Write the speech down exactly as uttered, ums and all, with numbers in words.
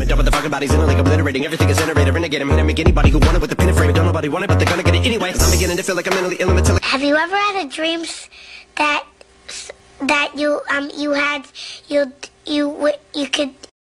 done with the fucking bodies in it, like obliterating everything is iterator. Renegade, I'm gonna make anybody who want it with the pin and frame. Don't nobody want it, but they're gonna get it anyway. I'm beginning to feel like I'm mentally ill until like Have you ever had a dream that that you um you had you you you could